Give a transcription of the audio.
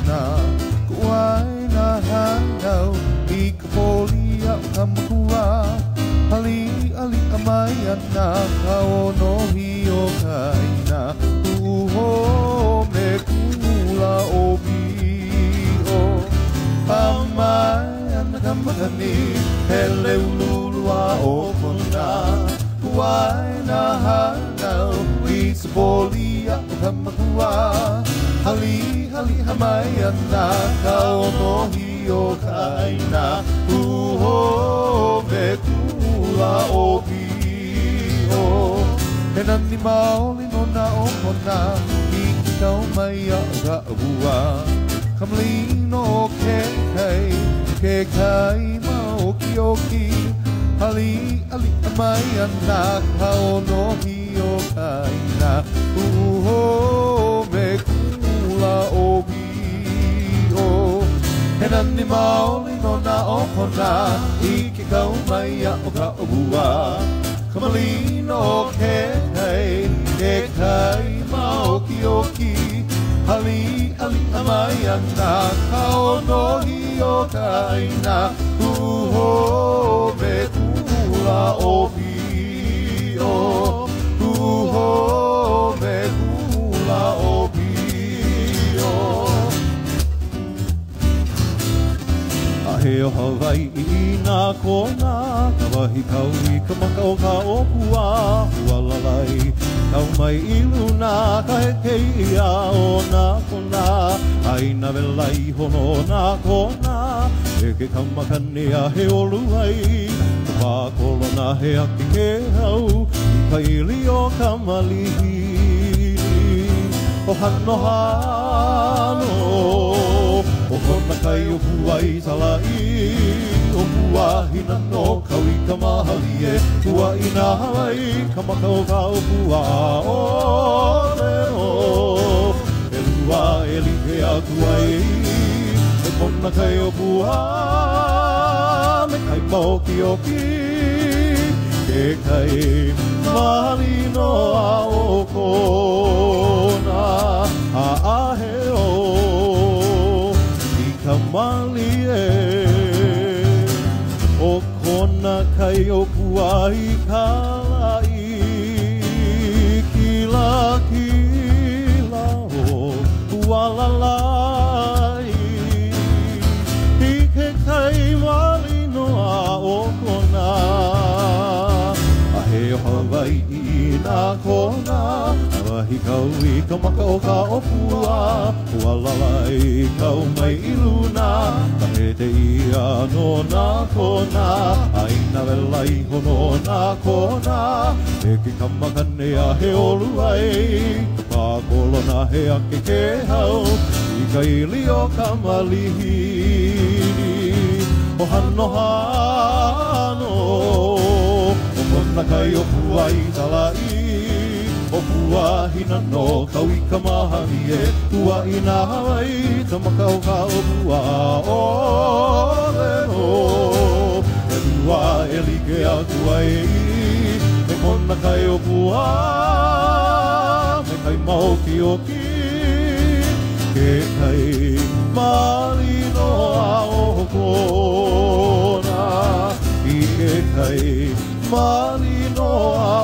na kuai na hanau I ka poli a kamakua hali ali amai ana ka ono hi o kaina uho me kula obi o amai ana kamakani hele ululua o kona kuai na hanau I sa poli a kamakua hali hali hamai ana ka ono hi o kaina uho me kula obi o he nani maoli no na o kona I ki kau mai a ka ua kamlino o ke kai ma o ki o ki hali ali amai ana ka ono hi o kaina uho me kula obi o he nani maoli no na o kona I ki kau mai a o ka ua kamalino o ke kai ma o ki hali ali amai ana ka ono hi o kaina uho me kula obi o uho me kula obi o he o Hawaii I nā kona ka wahi kau I ka maka o ka opua hualalai kau mai I luna ka hekei ia o nā kona ai na velai hono nā kona e ke kamakane a he oluai ka wākolona he aki ke hau I ka ili o ka malihi o hano hano o kona kai o puai salai o puahina no kau I ka mahali e ua I nā Hawaii ka makau ka o pua o reo e lua e like atu ai e kona kai o pua me kai mauki o ki ke kai mahali no a o kona a ahe o Kamali e o kona kai o puai kalai kila o pualalai I ke kai wali noa o kona a he o Hawaii I nā kona wahi kau I ka maka o ka opua hualalai kau mai I luna ka he te ia no nā kona ai na velai hono nā kona e ki kamakane a he oluai ka pākolona he ake ke hau I ka ili o ka malihi o hano hano o kona kai o puai talai o puahina no kau I ka mahani e ua I nā Hawaii ta makau ka o pua o reo e lua e like atu ai me kona kai o pua me kai mauki o ki ke kai malino a o kona I ke kai malino a